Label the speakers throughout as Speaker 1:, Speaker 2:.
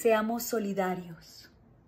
Speaker 1: Seamos solidarios.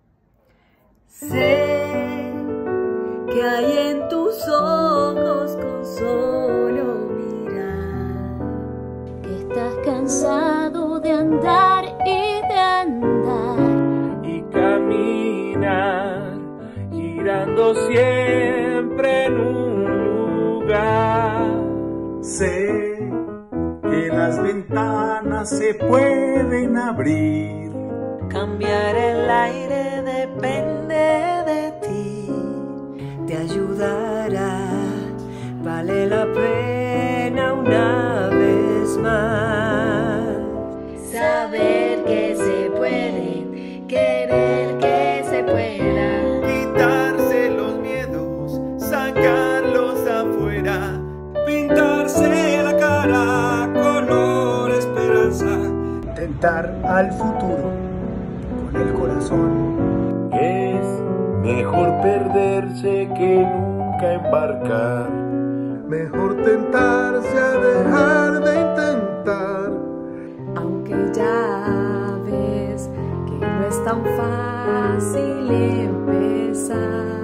Speaker 1: Sé que hay en tus ojos con solo mirar
Speaker 2: que estás cansado de andar y de andar
Speaker 3: y caminar girando siempre en un lugar.
Speaker 4: Sé que las ventanas se pueden abrir.
Speaker 5: Cambiar el aire depende de ti.
Speaker 1: te ayudará, vale la pena una vez más.
Speaker 2: saber que se puede, querer que se pueda,
Speaker 4: Quitarse los miedos, sacarlos afuera. Pintarse la cara color esperanza. Tentar al futuro con el corazón.
Speaker 3: Es mejor perderse que nunca embarcar.
Speaker 4: Mejor tentarse a dejar de intentar.
Speaker 1: Aunque ya ves que no es tan fácil empezar.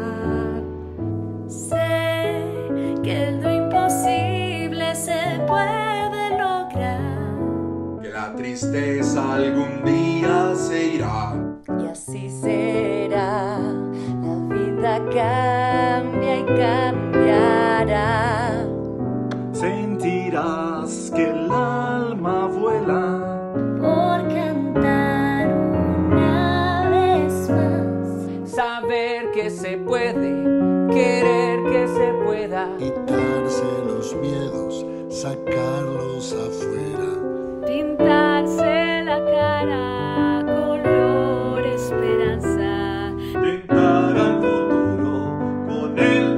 Speaker 2: sé que lo imposible se puede lograr.
Speaker 6: Que la tristeza algún día se irá.
Speaker 2: Y así será, la vida cambia y cambiará.
Speaker 4: Sentirás que el alma vuela.
Speaker 2: Por cantar una vez más,
Speaker 3: Saber que se puede, querer que se pueda.
Speaker 7: Quitarse los miedos, sacarlos afuera.
Speaker 2: pintarse la cara color esperanza.
Speaker 4: Tentar al futuro con el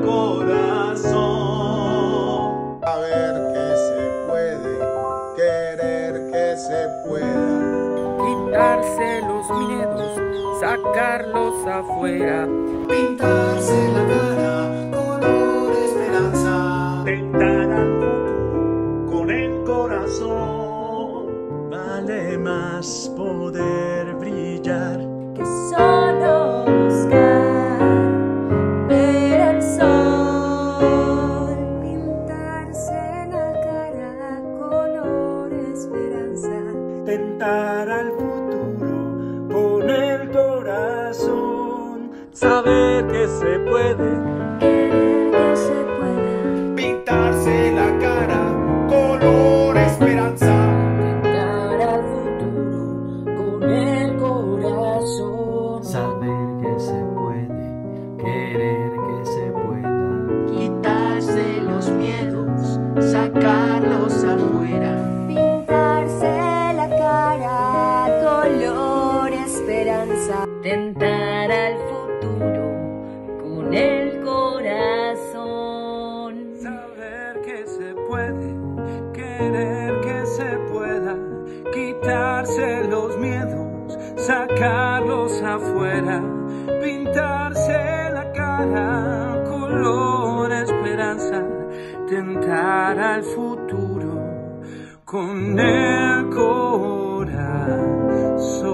Speaker 4: corazón. Saber que se puede, querer que se pueda.
Speaker 3: Quitarse los miedos, sacarlos afuera.
Speaker 6: Pintarse la cara color esperanza.
Speaker 4: Tentar al futuro con el corazón. Vale más poder brillar.
Speaker 2: Que solo buscar ver el sol, pintarse la cara color esperanza.
Speaker 4: Tentar al futuro con el corazón. Saber que se puede.
Speaker 2: Querer que se pueda,
Speaker 4: Pintarse la cara color esperanza.
Speaker 2: pintar al futuro con el corazón.
Speaker 8: Saber que se puede, querer que se pueda.
Speaker 5: Quitarse los miedos, sacarlos afuera.
Speaker 2: Pintarse la cara color esperanza. Tentar al futuro con el corazón.
Speaker 3: Saber que se puede, querer que se pueda. Quitarse los miedos, sacarlos afuera. Pintarse la cara color esperanza. Tentar al futuro con el corazón.